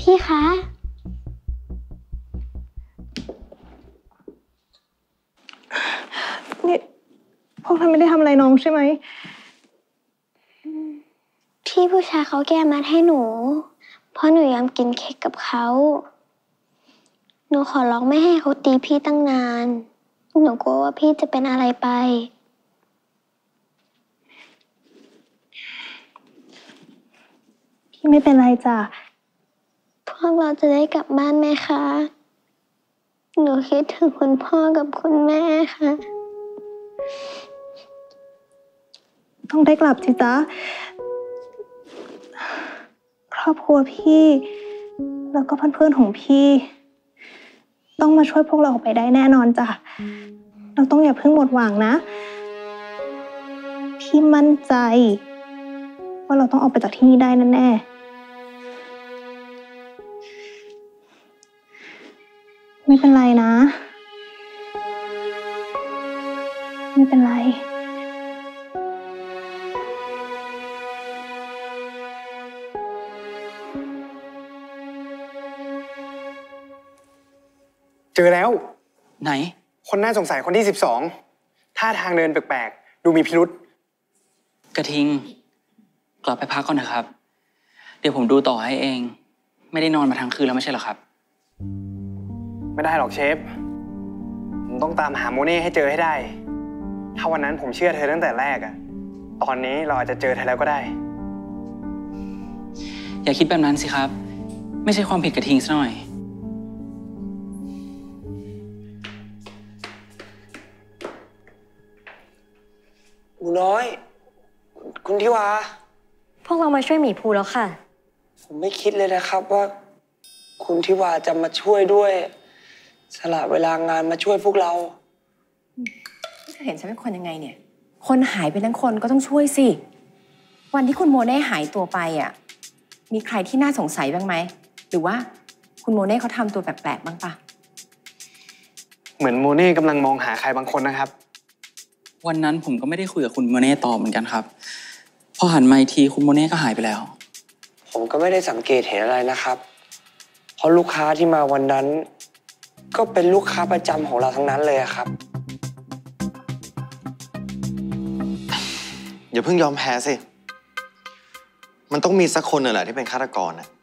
พี่คะนี่พวกท่านไม่ได้ทำอะไรน้องใช่ไหมพี่ผู้ชายเขาแก้มัดให้หนูเพราะหนูยอมกินเค้กกับเขาหนูขอร้องไม่ให้เขาตีพี่ตั้งนานหนูกลัวว่าพี่จะเป็นอะไรไปพี่ไม่เป็นไรจ้ะพวกเราจะได้กลับบ้านไหมคะหนูคิดถึงคุณพ่อกับคุณแม่ค่ะต้องได้กลับสิจ๊ะครอบครัวพี่แล้วก็เพื่อนๆของพี่ต้องมาช่วยพวกเราออกไปได้แน่นอนจ้ะเราต้องอย่าเพิ่งหมดหวังนะพี่มั่นใจว่าเราต้องออกไปจากที่นี่ได้แน่ๆไม่เป็นไรนะไม่เป็นไรเจอแล้วไหนคนน่าสงสัยคนที่12ท่าทางเดินแปลกๆดูมีพิรุษกระทิงกลับไปพักก่อนนะครับเดี๋ยวผมดูต่อให้เองไม่ได้นอนมาทั้งคืนแล้วไม่ใช่เหรอครับไม่ได้หรอกเชฟผมต้องตามหาโมเน่ให้เจอให้ได้ถ้าวันนั้นผมเชื่อเธอตั้งแต่แรกอะตอนนี้เราอาจจะเจอเธอแล้วก็ได้อย่าคิดแบบนั้นสิครับไม่ใช่ความผิดกระทิงซะหน่อยหนูน้อยคุณทิวาพวกเรามาช่วยหมีภูแล้วค่ะผมไม่คิดเลยนะครับว่าคุณทิวาจะมาช่วยด้วยสละเวลางานมาช่วยพวกเราเธอเห็นฉันเป็นคนยังไงเนี่ยคนหายไปทั้งคนก็ต้องช่วยสิวันที่คุณโมเน่หายตัวไปอ่ะมีใครที่น่าสงสัยบ้างไหมหรือว่าคุณโมเน่เขาทำตัวแปลกๆบ้างปะเหมือนโมเน่กำลังมองหาใครบางคนนะครับวันนั้นผมก็ไม่ได้คุยกับคุณโมเน่ต่อเหมือนกันครับพอหันมาอีกทีคุณโมเน่ก็หายไปแล้วผมก็ไม่ได้สังเกตเห็นอะไรนะครับเพราะลูกค้าที่มาวันนั้นก็เป็นลูกค้าประจำของเราทั้งนั้นเลยครับอย่าเพิ่งยอมแพ้สิมันต้องมีสักคนน่ะแหละที่เป็นฆาตกรนะ